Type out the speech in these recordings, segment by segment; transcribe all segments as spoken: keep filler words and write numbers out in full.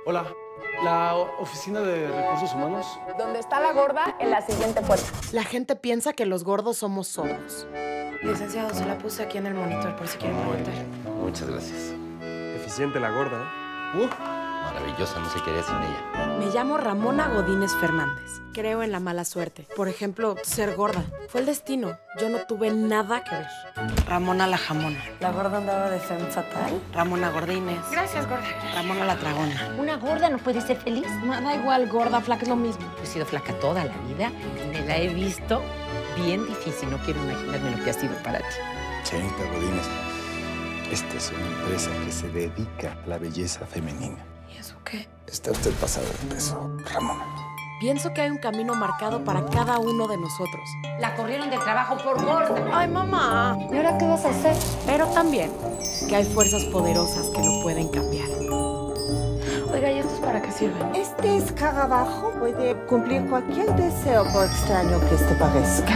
Hola, ¿la oficina de recursos humanos? Donde está la gorda, en la siguiente puerta. La gente piensa que los gordos somos sordos. Licenciado, se la puse aquí en el monitor por si quiere preguntar. Muchas gracias. Eficiente la gorda, ¿eh? Uh, Maravillosa, no se quería sin ella. Me llamo Ramona Godínez Fernández. Creo en la mala suerte. Por ejemplo, ser gorda. Fue el destino. Yo no tuve nada que ver. Ramona la jamona. La gorda andaba de femme fatal. Ramona Godínez. Gracias, gorda. Ramona la tragona. ¿Una gorda no puede ser feliz? No, da igual, gorda, flaca, es lo mismo. He sido flaca toda la vida y me la he visto bien difícil. No quiero imaginarme lo que ha sido para ti. Señorita Godínez, esta es una empresa que se dedica a la belleza femenina. ¿Y eso qué? Está usted pasada de peso, Ramona. Pienso que hay un camino marcado para cada uno de nosotros. La corrieron del trabajo por gorda. Ay, mamá. ¿Y ahora qué vas a hacer? Pero también que hay fuerzas poderosas que lo pueden cambiar. Oiga, ¿y estos para qué sirven? Este escarabajo puede cumplir cualquier deseo, por extraño que este parezca.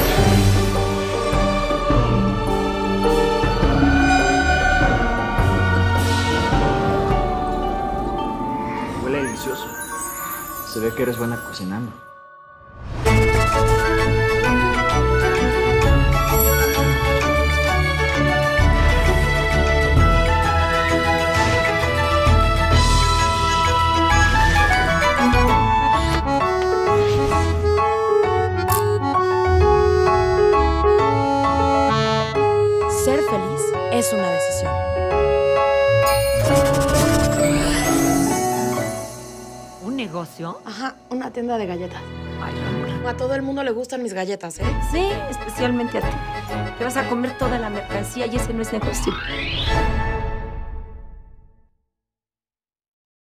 Huele delicioso. Se ve que eres buena cocinando. Ser feliz es una decisión. ¿Un negocio? Ajá, una tienda de galletas. Ay, Ramona. A todo el mundo le gustan mis galletas, ¿eh? Sí, especialmente a ti. Te vas a comer toda la mercancía y ese no es negocio.